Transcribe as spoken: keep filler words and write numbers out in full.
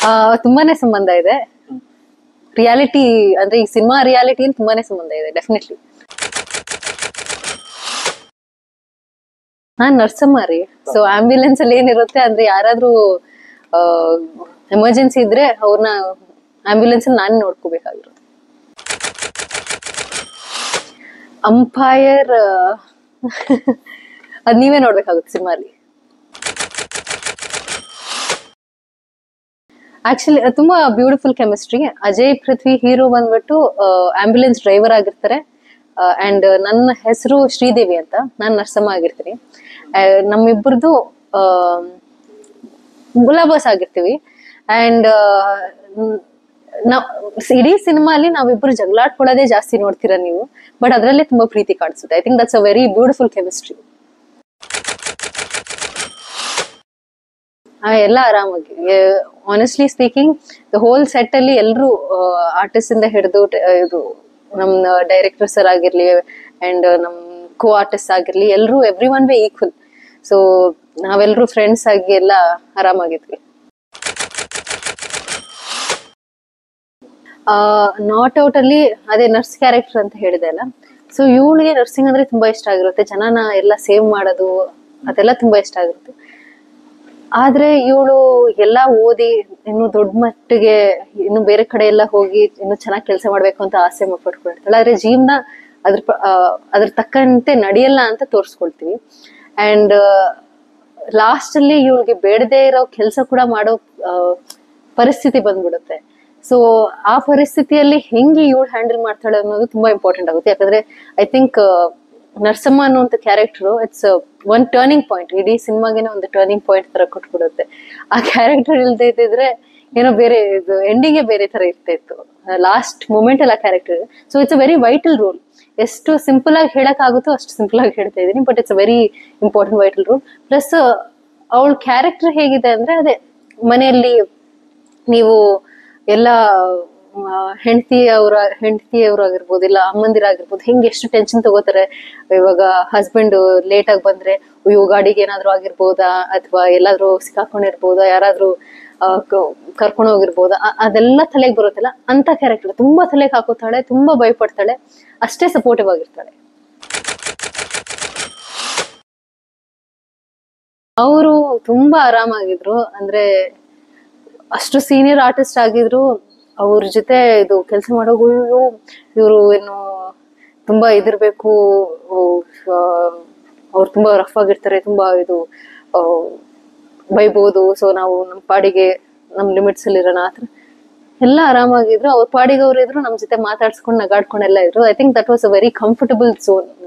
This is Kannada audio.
ಆ ತುಂಬಾನೇ ಸಂಬಂಧ ಇದೆ. ರಿಯಾಲಿಟಿ ಅಂದ್ರೆ ಈ ಸಿನಿಮಾ ರಿಯಾಲಿಟಿ ತುಂಬಾನೇ ಸಂಬಂಧ ಇದೆ ಡೆಫಿನೆಟ್ಲಿ. ನಾನ್ ನರ್ಸಮ್ಮ ರೀ. ಸೊ ಆಂಬ್ಯುಲೆನ್ಸ್ ಅಲ್ಲಿ ಏನಿರುತ್ತೆ ಅಂದ್ರೆ ಯಾರಾದ್ರೂ ಎಮರ್ಜೆನ್ಸಿ ಇದ್ರೆ ಅವ್ರನ್ನ ಆಂಬ್ಯುಲೆನ್ಸ್ ಅಲ್ಲಿ ನಾನೇ ನೋಡ್ಕೋಬೇಕಾಗಿರೋದು. ಅಂಪೈರ್ ಅದ್ ನೀವೇ ನೋಡ್ಬೇಕಾಗುತ್ತೆ ಸಿನಿಮಾಲಿ. ಆಕ್ಚುಲಿ ತುಂಬಾ beautiful chemistry. Ajay Prithvi hero ಬಂದ್ಬಿಟ್ಟು ಆಂಬ್ಯುಲೆನ್ಸ್ ಡ್ರೈವರ್ ಆಗಿರ್ತಾರೆ. ಅಂಡ್ ನನ್ನ ಹೆಸರು ಶ್ರೀದೇವಿ ಅಂತ, ನಾನ್ ನರ್ಸಮ್ಮ ಆಗಿರ್ತೀನಿ. ನಮ್ಮಿಬ್ಬರದು ಗುಲಾಬಾಸ್ ಆಗಿರ್ತೀವಿ. ಅಂಡ್ ನಾವ್ ಇಡೀ ಸಿನಿಮಾಲಿ ನಾವಿಬ್ರು ಜಗಳಾಡ್ಕೊಳ್ಳೋದೇ ಜಾಸ್ತಿ ನೋಡ್ತೀರಾ ನೀವು, ಬಟ್ ಅದ್ರಲ್ಲೇ ತುಂಬಾ ಪ್ರೀತಿ ಕಾಣಿಸುತ್ತೆ. I think that's a very beautiful chemistry. ಎಲ್ಲ ಆರಾಮಾಗಿ, honestly speaking the whole set ಅಲ್ಲಿ ಎಲ್ರು ಆರ್ಟಿಸ್ಟ್ ಇಂದ ಹಿಡಿದು ಇದು ನಮ್ ಡೈರೆಕ್ಟರ್ ಸರ್ ಆಗಿರ್ಲಿ ಅಂಡ್ ನಮ್ ಕೋ ಆರ್ಟಿಸ್ಟ್ ಆಗಿರ್ಲಿ ಎಲ್ರು everyone be equal. So ನಾವೆಲ್ರು ಫ್ರೆಂಡ್ಸ್ ಆಗಿ ಎಲ್ಲ ಆರಾಮಾಗಿದ್ವಿ. ನಾಟ್ ಔಟ್ ಅಲ್ಲಿ ಅದೇ ನರ್ಸ್ ಕ್ಯಾರೆಕ್ಟರ್ ಅಂತ ಹೇಳಿದೆ ಅಲ್ಲ, ಸೊ ಇವಳಿಗೆ ನರ್ಸಿಂಗ್ ಅಂದ್ರೆ ತುಂಬಾ ಇಷ್ಟ ಆಗಿರುತ್ತೆ. ಜನನ ಎಲ್ಲ ಸೇವ್ ಮಾಡೋದು ಅದೆಲ್ಲ ತುಂಬಾ ಇಷ್ಟ ಆಗಿರುತ್ತೆ. ಆದ್ರೆ ಇವಳು ಎಲ್ಲಾ ಓದಿ ಇನ್ನು ದೊಡ್ಡ ಮಟ್ಟಿಗೆ ಇನ್ನು ಬೇರೆ ಕಡೆ ಎಲ್ಲ ಹೋಗಿ ಇನ್ನು ಚೆನ್ನಾಗಿ ಕೆಲಸ ಮಾಡ್ಬೇಕು ಅಂತ ಆಸೆ ಪಟ್ಕೊಳ್ತಾಳೆ. ಆದ್ರೆ ಜೀವನ ಅದ್ರ ಅದ್ರ ತಕ್ಕಂತೆ ನಡೆಯಲ್ಲ ಅಂತ ತೋರ್ಸ್ಕೊಳ್ತೀವಿ. ಅಂಡ್ ಲಾಸ್ಟ್ ಅಲ್ಲಿ ಇವಳಿಗೆ ಬೇಡದೇ ಇರೋ ಕೆಲಸ ಕೂಡ ಮಾಡೋ ಪರಿಸ್ಥಿತಿ ಬಂದ್ಬಿಡುತ್ತೆ. ಸೊ ಆ ಪರಿಸ್ಥಿತಿಯಲ್ಲಿ ಹೆಂಗೆ ಇವಳು ಹ್ಯಾಂಡಲ್ ಮಾಡ್ತಾಳೆ ಅನ್ನೋದು ತುಂಬಾ ಇಂಪಾರ್ಟೆಂಟ್ ಆಗುತ್ತೆ. ಯಾಕಂದ್ರೆ ಐ ಥಿಂಕ್ ನರ್ಸಮ್ಮ ಅನ್ನುವಂತ character it's one turning point. ಇಡೀ ಸಿನಿಮಾಗೇನೆ ಒಂದು ಟರ್ನಿಂಗ್ ಪಾಯಿಂಟ್ ತರ ಕೊಟ್ಬಿಡುತ್ತೆ. ಆ ಕ್ಯಾರೆಕ್ಟರ್ ಇಲ್ದೇ ಇದ್ದಿದ್ರೆ ಏನೋ ಬೇರೆ ಇದು ಎಂಡಿಂಗೇ ಬೇರೆ ತರ ಇರ್ತಾ ಇತ್ತು. ಲಾಸ್ಟ್ ಮೂಮೆಂಟ್ ಅಲ್ಲಿ ಆ character. So it's a very vital role. ಎಷ್ಟು ಸಿಂಪಲ್ ಆಗಿ ಹೇಳಕ್ ಆಗುತ್ತೋ ಅಷ್ಟು ಸಿಂಪಲ್ ಆಗಿ ಹೇಳ್ತಾ ಇದೀನಿ, but it's a very important vital role. Plus ಅವಳ ಕ್ಯಾರೆಕ್ಟರ್ ಹೇಗಿದೆ ಅಂದ್ರೆ ಅದೇ ಮನೆಯಲ್ಲಿ ನೀವು ಎಲ್ಲ ಹೆಂಡತಿ ಅವರ ಹೆಂಡತಿಯವ್ರು ಆಗಿರ್ಬೋದು ಇಲ್ಲ ಅಮ್ಮಂದಿರಾಗಿರ್ಬೋದು ಹೆಂಗೆ ಎಷ್ಟು ಟೆನ್ಷನ್ ತಗೋತಾರೆ. ಇವಾಗ ಹಸ್ಬೆಂಡ್ ಲೇಟ್ ಆಗಿ ಬಂದ್ರೆ ಅಯ್ಯೋ ಗಾಡಿಗೆ ಏನಾದ್ರು ಆಗಿರ್ಬೋದಾ ಅಥವಾ ಎಲ್ಲಾದ್ರೂ ಸಿಕ್ಕಾಕೊಂಡಿರ್ಬೋದಾ, ಯಾರಾದ್ರೂ ಅಹ್ ಕರ್ಕೊಂಡು ಹೋಗಿರ್ಬೋದಾ, ಅದೆಲ್ಲ ತಲೆಗೆ ಬರುತ್ತಲ್ಲ. ಅಂತ ಕ್ಯಾರೆಕ್ಟರ್ ತುಂಬಾ ತಲೆಗೆ ಹಾಕೋತಾಳೆ, ತುಂಬಾ ಭಯಪಡ್ತಾಳೆ, ಅಷ್ಟೇ ಸಪೋರ್ಟಿವ್ ಆಗಿರ್ತಾಳೆ. ಅವರು ತುಂಬಾ ಆರಾಮಾಗಿದ್ರು. ಅಂದ್ರೆ ಅಷ್ಟು ಸೀನಿಯರ್ ಆರ್ಟಿಸ್ಟ್ ಆಗಿದ್ರು, ಅವ್ರ ಜೊತೆ ಇದು ಕೆಲಸ ಮಾಡೋದು ಇವರು ಏನು ತುಂಬಾ ಇದಿರ್ಬೇಕು, ಅವ್ರು ತುಂಬಾ ರಫ್ ಆಗಿರ್ತಾರೆ, ತುಂಬಾ ಇದು ಬೈಬೋದು. ಸೊ ನಾವು ನಮ್ ಪಾಡಿಗೆ ನಮ್ ಲಿಮಿಟ್ಸ್ ಅಲ್ಲಿ ಇರೋಣ ಆತರ ಎಲ್ಲ ಆರಾಮಾಗಿದ್ರು. ಅವ್ರ ಪಾಡಿಗೆ ಅವ್ರು ಇದ್ರು, ನಮ್ ಜೊತೆ ಮಾತಾಡ್ಸ್ಕೊಂಡು ನಗಾಡ್ಕೊಂಡೆಲ್ಲ ಇದ್ರು. I think that was a very comfortable zone